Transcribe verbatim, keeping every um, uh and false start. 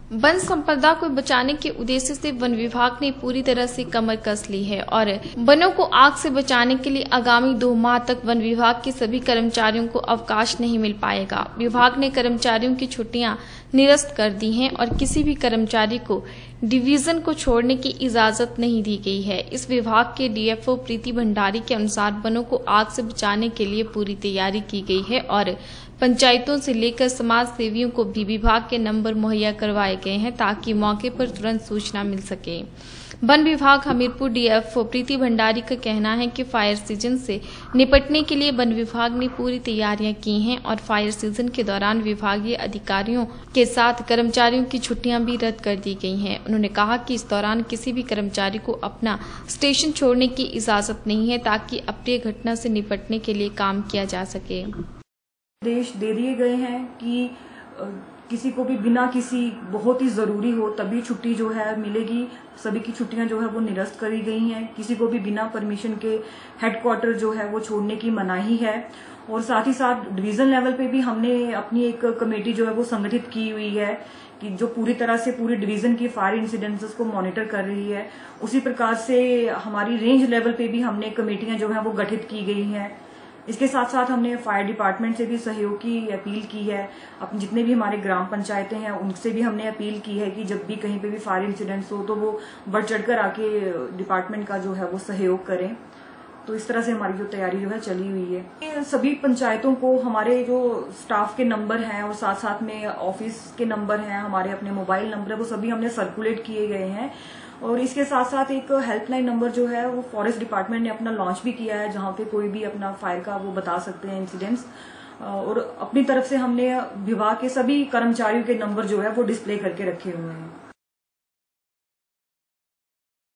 One संपदा को बचाने के उद्देश्य से वन विभाग ने पूरी तरह से कमर कस ली है और वनों को आग से बचाने के लिए आगामी दो माह तक वन विभाग के सभी कर्मचारियों को अवकाश नहीं मिल पाएगा। विभाग ने कर्मचारियों की छुट्टियां निरस्त कर दी हैं और किसी भी कर्मचारी को डिवीजन को छोड़ने की इजाजत नहीं दी गई है। इस विभाग के डीएफओ प्रीति भंडारी के अनुसार वनों को आग से बचाने के लिए पूरी तैयारी की गई है और पंचायतों से लेकर समाज सेवियों को भी विभाग के नंबर मुहैया करवाए गए हैं ताकि मौके पर तुरंत सूचना मिल सके। वन विभाग हमीरपुर डीएफओ प्रीति भंडारी का कहना है कि फायर सीजन से निपटने के लिए वन विभाग ने पूरी तैयारियां की हैं और फायर सीजन के दौरान विभागीय अधिकारियों के साथ कर्मचारियों की छुट्टियां भी रद्द कर दी गई हैं। उन्होंने कहा कि इस दौरान किसी भी कर्मचारी को अपना स्टेशन छोड़ने की इजाजत नहीं है ताकि अप्रिय घटना से निपटने के लिए काम किया जा सके। आदेश दे दिए गए हैं कि किसी को भी बिना किसी बहुत ही जरूरी हो तभी छुट्टी जो है मिलेगी। सभी की छुट्टियां जो है वो निरस्त करी गई हैं। किसी को भी बिना परमिशन के हेडक्वार्टर जो है वो छोड़ने की मनाही है। और साथ ही साथ डिवीजन लेवल पे भी हमने अपनी एक कमेटी जो है वो संगठित की हुई है कि जो पूरी तरह से पूरी डिवीजन की फायर इंसिडेंसेस को मॉनिटर कर रही है। उसी प्रकार से हमारी रेंज लेवल पे भी हमने कमेटियां जो है वो गठित की गई हैं। इसके साथ साथ हमने फायर डिपार्टमेंट से भी सहयोग की अपील की है। अपने जितने भी हमारे ग्राम पंचायतें हैं उनसे भी हमने अपील की है कि जब भी कहीं पे भी फायर इंसिडेंट्स हो तो वो बढ़ चढ़कर आके डिपार्टमेंट का जो है वो सहयोग करें। तो इस तरह से हमारी जो तैयारी जो है चली हुई है। सभी पंचायतों को हमारे जो स्टाफ के नंबर हैं और साथ साथ में ऑफिस के नंबर हैं, हमारे अपने मोबाइल नंबर है, वो सभी हमने सर्कुलेट किए गए हैं। और इसके साथ साथ एक हेल्पलाइन नंबर जो है वो फॉरेस्ट डिपार्टमेंट ने अपना लॉन्च भी किया है जहां पे कोई भी अपना फायर का वो बता सकते हैं इंसिडेंट्स। और अपनी तरफ से हमने विभाग के सभी कर्मचारियों के नंबर जो है वो डिस्प्ले करके रखे हुए हैं।